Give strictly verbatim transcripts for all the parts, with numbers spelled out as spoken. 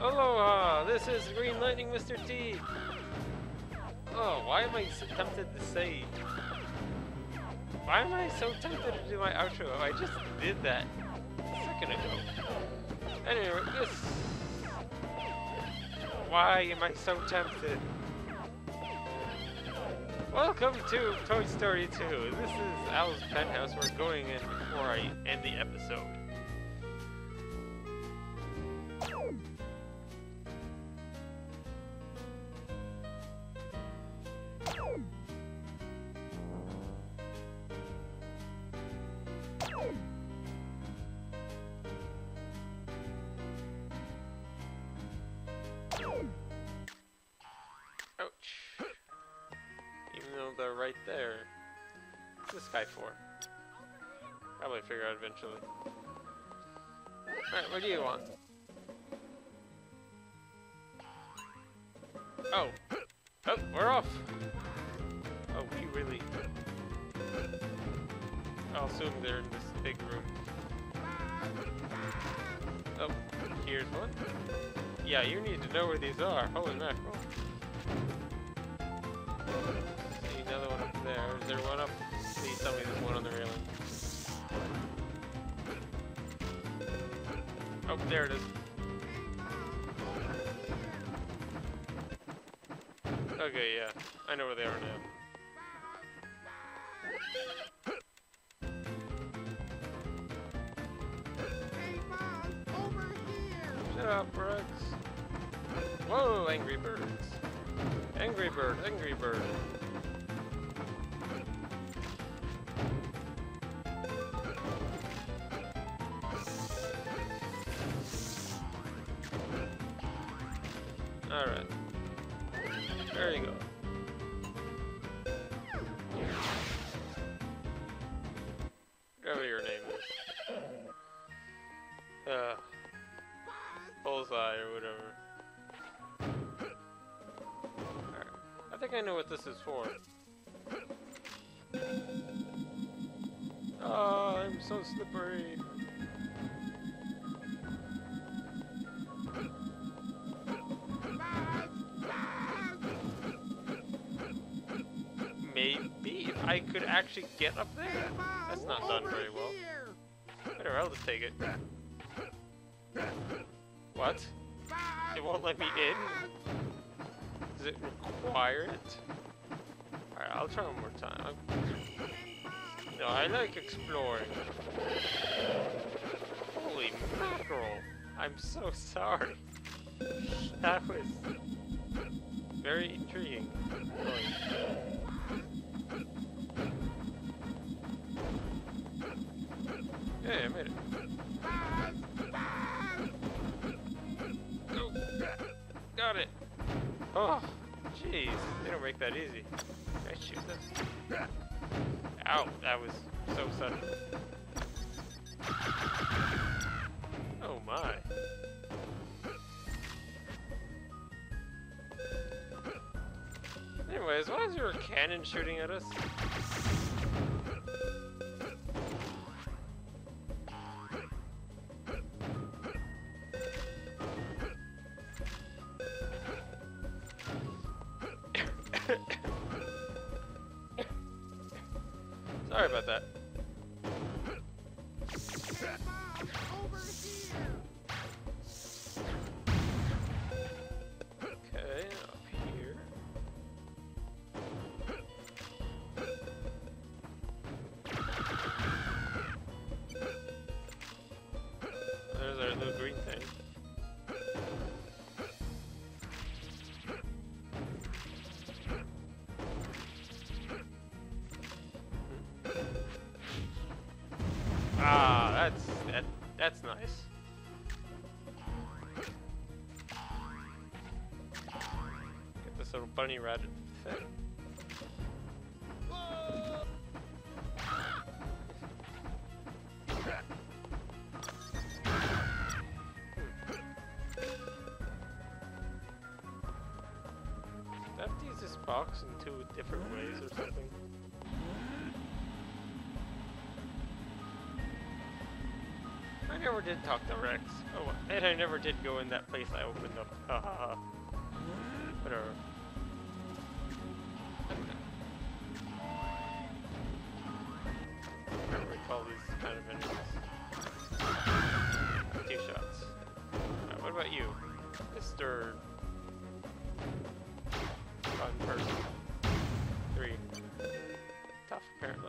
Aloha! This is Green Lightning Mister T! Oh, why am I so tempted to say... Why am I so tempted to do my outro? I just did that a second ago. Anyway, this... Why am I so tempted? Welcome to Toy Story two. This is Al's penthouse. We're going in before I end the episode. Ouch. Even though they're right there. What's this guy for? Probably figure out eventually. Alright, what do you want? Oh! Oh, we're off! Oh, we really... I'll assume they're in this big room. Oh, here's one. Yeah, you need to know where these are. Holy mackerel. See another one up there. Is there one up? Please tell me there's one on the railing. Oh, there it is. Okay, yeah. I know where they are now. Hey, Mom, over here! Shut up, Rex. Whoa, angry birds. Angry bird, angry bird. Alright. There you go. Whatever your name is. Uh, Bullseye or whatever. Alright. I think I know what this is for. Oh, I'm so slippery. Maybe if I could actually get up there. That's not done very well. Better, I'll just take it. What? It won't let me in? Does it require it? Alright, I'll try one more time. I'm... No, I like exploring. Holy mackerel! I'm so sorry. That was very intriguing. Yeah, I made it. Oh, got it. Oh, jeez, they don't make that easy. Can I shoot this? Ow, that was so sudden. Oh my. Anyways, why is there a cannon shooting at us? Sorry about that. Over here! Okay, up here. There's our little green thing. Ah, that's that. That's nice. Get this little bunny rabbit thing. Do I have to use this box in two different ways or something? never did talk to Rex. Oh, and I never did go in that place I opened up. Ha ha ha. Whatever. I don't recall these kind of enemies. Two shots. Right, what about you, Mister Fun Person? Three. Tough, apparently.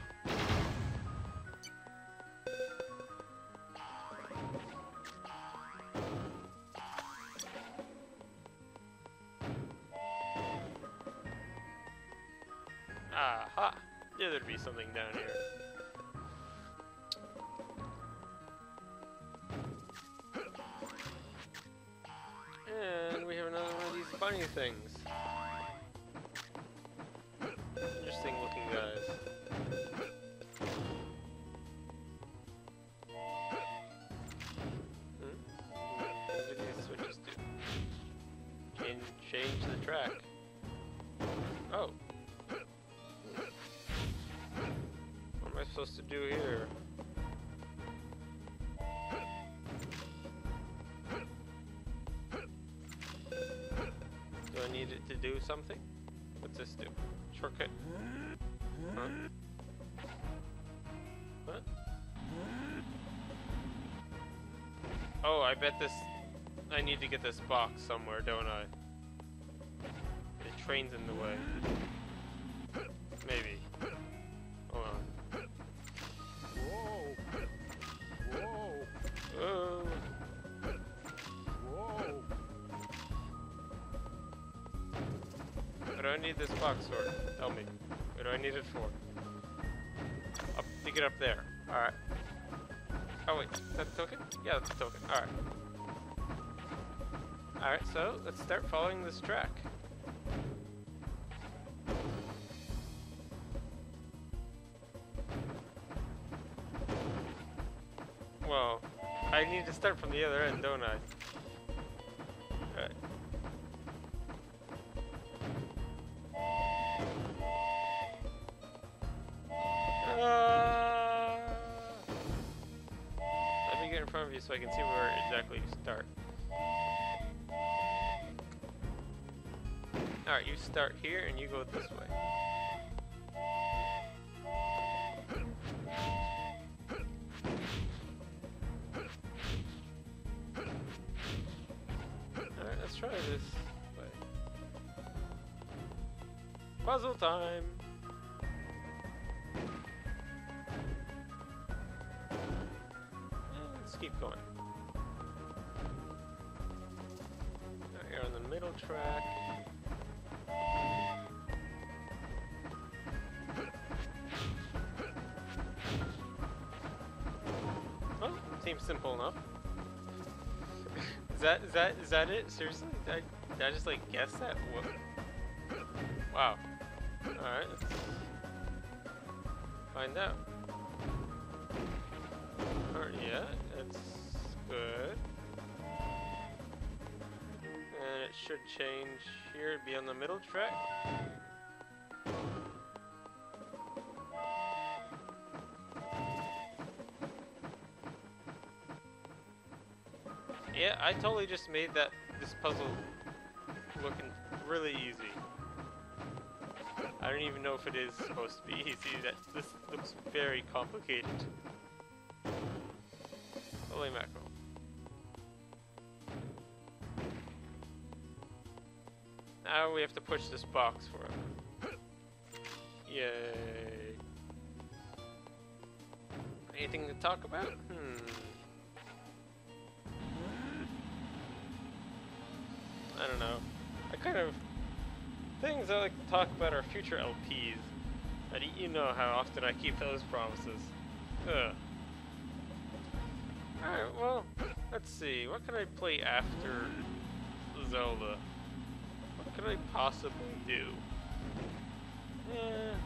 Aha! Yeah, there'd be something down here. And we have another one of these bunny things. Interesting looking guys. Hmm? What do these switches do? Change, change the track. Oh. What am I supposed to do here? Do I need it to do something? What's this do? Shortcut? Huh? What? Oh, I bet this... I need to get this box somewhere, don't I? The train's in the way. Maybe. Hold on. Whoa. Whoa. Oh. Whoa. What do I need this box for? Tell me. What do I need it for? Up, to get up there. Alright. Oh wait, is that a token? Yeah, that's a token. Alright. Alright, so let's start following this track. Well, I need to start from the other end, don't I? Alright. Uh, let me get in front of you so I can see where exactly you start. Alright, you start here and you go this way. Alright, let's try this way. Puzzle time! Let's keep going. Now here on the middle track. Well, seems simple enough. Is that is that is that it? Seriously? Did I, did I just like guess that? What? Wow. Alright, let's find out. Alright, yeah, that's good. And it should change here, be on the middle track. Yeah, I totally just made that this puzzle looking really easy. I don't even know if it is supposed to be easy. That this looks very complicated. Holy mackerel. Now we have to push this box for him. Yay. Anything to talk about? Hmm. I don't know. I kind of... Things I like to talk about are future L Ps. But you know how often I keep those promises. Ugh. Alright, well, let's see. What can I play after Zelda? What can I possibly do? Eh.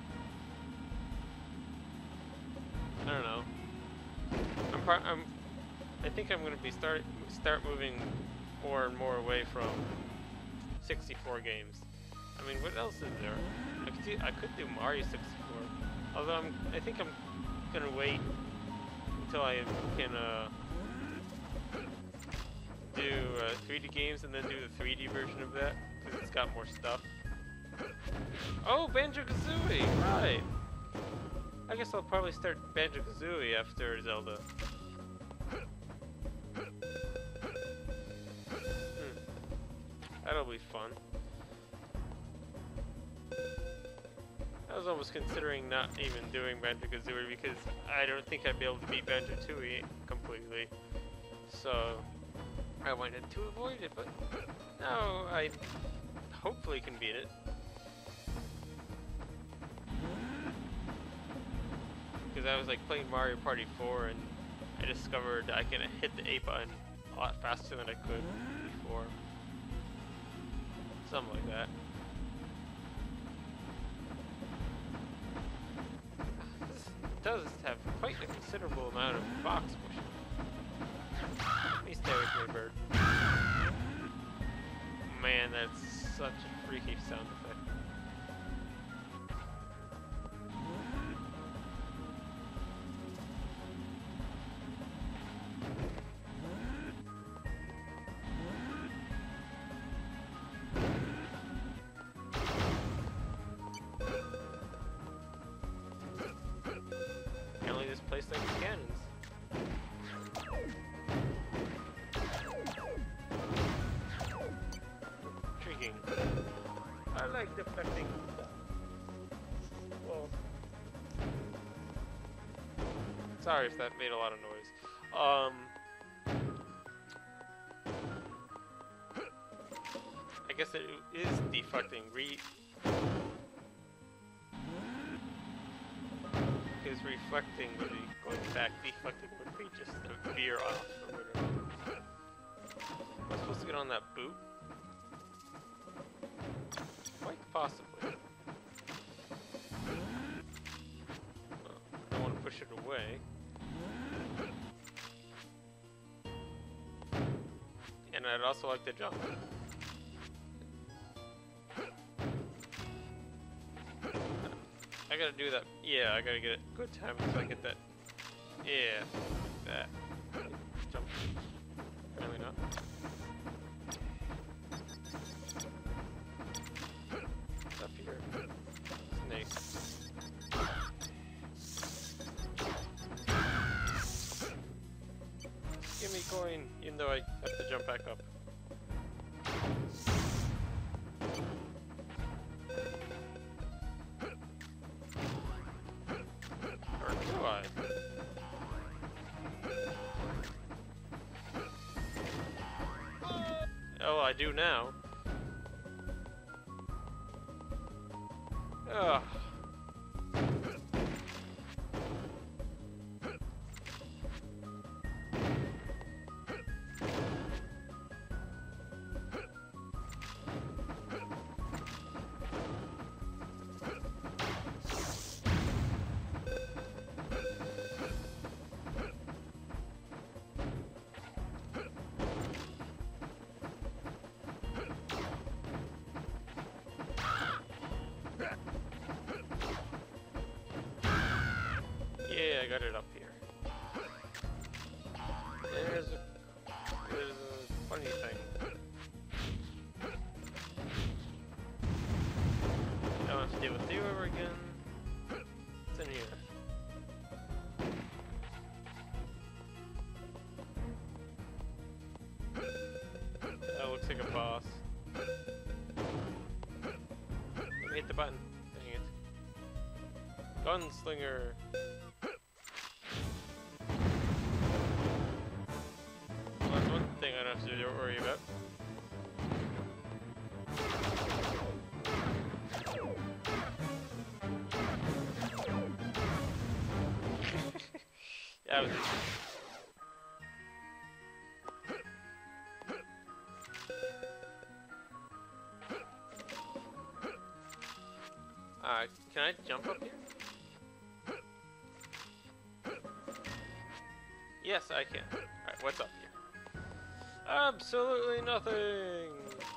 I don't know. I'm, par I'm I think I'm gonna be start start moving more and more away from sixty-four games. I mean, what else is there? I could do, I could do Mario sixty-four. Although I'm I think I'm gonna wait until I can uh, do uh, three D games and then do the three D version of that, because it's got more stuff. Oh, Banjo-Kazooie! Right! I guess I'll probably start Banjo-Kazooie after Zelda. Hmm. That'll be fun. I was almost considering not even doing Banjo-Kazooie because I don't think I'd be able to beat Banjo-Tooie completely. So I wanted to avoid it, but now I hopefully can beat it. Because I was like playing Mario Party four and I discovered I can hit the A button a lot faster than I could before. Something like that. This does have quite a considerable amount of box pushing. Let me stay with me, bird. Man, that's such a freaky sound effect. Apparently this place likes cannons. Intriguing. I like deflecting stuff. Well, sorry if that made a lot of noise. Um, I guess it is deflecting. Re is reflecting would be going back. Deflecting would be just a veer off or whatever. Am I supposed to get on that boot? Quite possibly. Well, I don't want to push it away. And I'd also like to jump. I gotta do that. Yeah, I gotta get it good time so I get that. Yeah, that. Jump. Apparently not. Up here. Snake. Give me coin, even though I have to jump back up. Or do I? Oh, I do now. Ugh. Yeah, I got it up here. There's a, there's a funny thing. I don't have to deal with you ever again. What's in here? That looks like a boss. Let me hit the button. Dang it. Gunslinger. That's one thing I don't have to worry about. Yeah, I was Uh, can I jump up here? Yes, I can. Alright, what's up here? Absolutely nothing!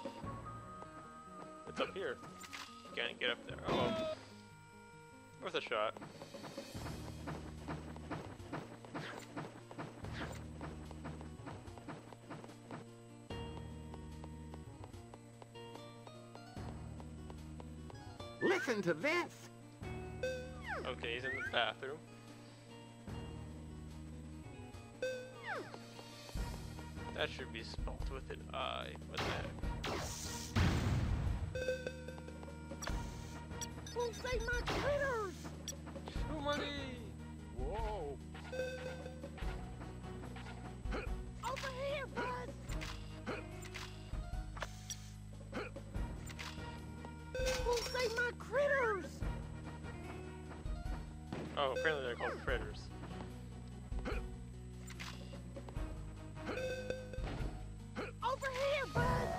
What's up here? Can't get up there. Oh well. Worth a shot. Listen to this. Okay, he's in the bathroom. That should be spelled with an I. What the heck? Who say my critters? Show money! Whoa. Over here, Buzz. Who say my critters? Oh, apparently they're called critters. Over here, Buzz.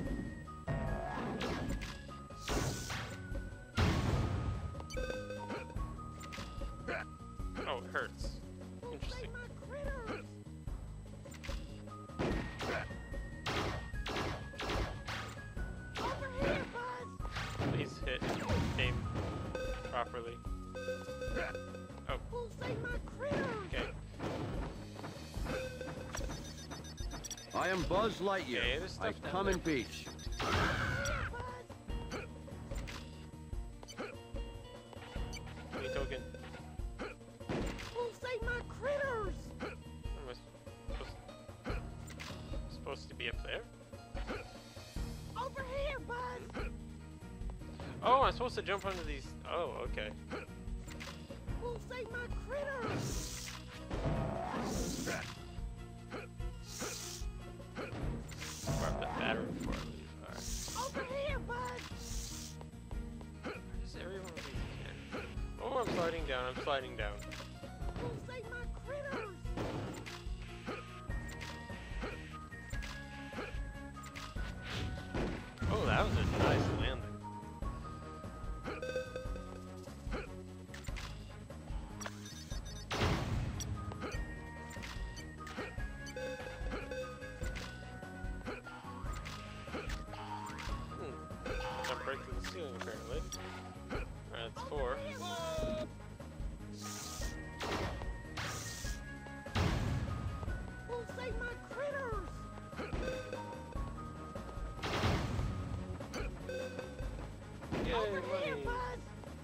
Oh, it hurts. Interesting. My critters. Over here, Buzz. He's hit and aimed properly. Oh, Who say my critters? okay. I am Buzz Lightyear. Okay, there's stuff I down come there. in peace. Give me a token. Who say my critters? What am I supposed, supposed to be up there? Over here, Buzz. Oh, I'm supposed to jump onto these. Oh, okay. Who say my critters? Grab the battery before I leave. Alright. Over here, Buzz. Where does everyone leave again? Oh, I'm sliding down. I'm sliding down. Who say my critters? Oh, that was a nice landing. Hmm. Jump right through the ceiling, apparently. Alright, that's four. Who say my critters? Yay, Over here, money! Buzz.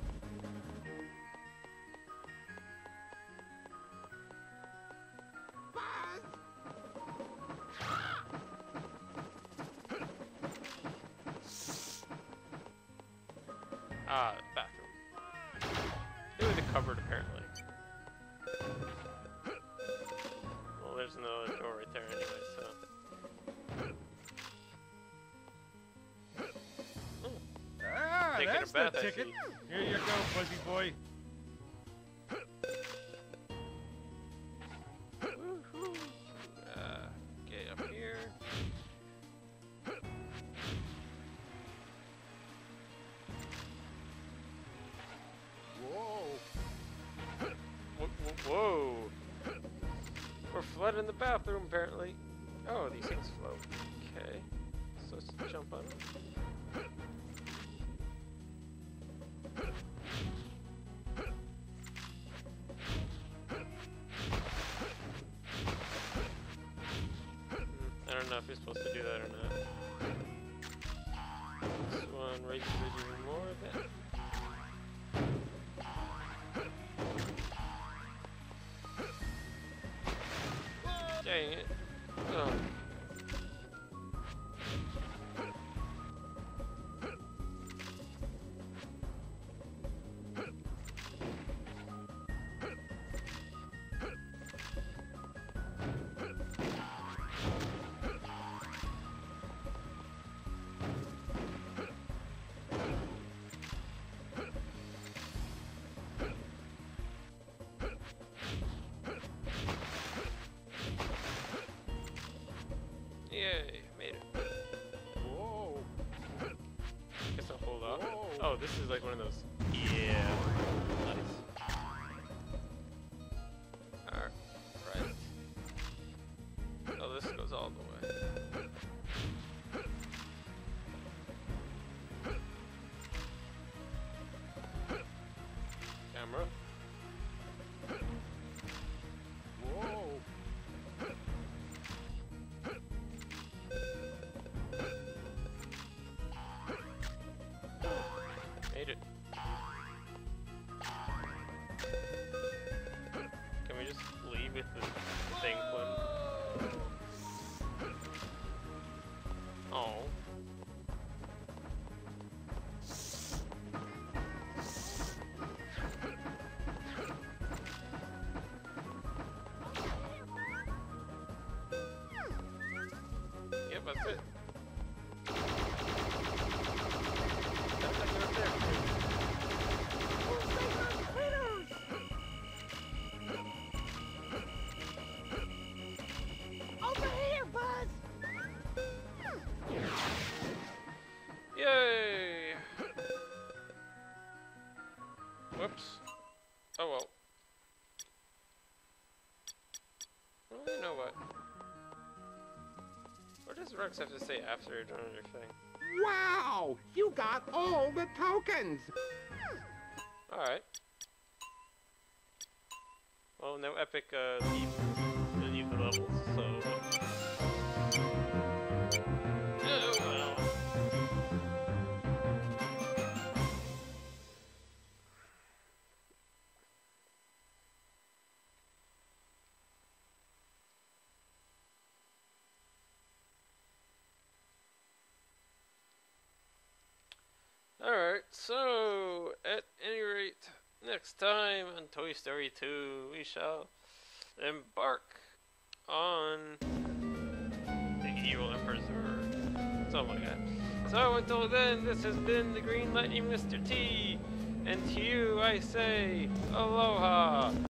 Buzz. Ah, bathroom. They were the cupboard, apparently. Well, there's another door right there anyway, so. Ah, Taking a that's bath, the I ticket. see. Here you go, fuzzy boy. Woohoo! Uh, okay, up here. Whoa. Whoa, whoa, whoa! We're flooding the bathroom, apparently. Oh, these things float. Okay. So let's jump on them. I don't know if you're supposed to do that or not. This one raises it even more a bit. Dang it. Oh. Yay, made it. Whoa. Guess I'll hold off. Whoa. Oh, this is like one of those. Yeah. Nice. Alright. Oh, this goes all the way. Camera. Whoa. Made it. it. Sounds like you're up there. Who'll save my critters? Over here, Buzz. Yay! Whoops. Oh well. Well, you know what? What does Rex have to say after doing your thing? Wow! You got all the tokens! Alright. Well, no epic uh, leave, leave the levels, so... Oh well. Alright, so, at any rate, next time on Toy Story two, we shall embark on the evil Emperor's Sword. Something like that. So, until then, this has been the Green Lightning Mister T, and to you I say, aloha!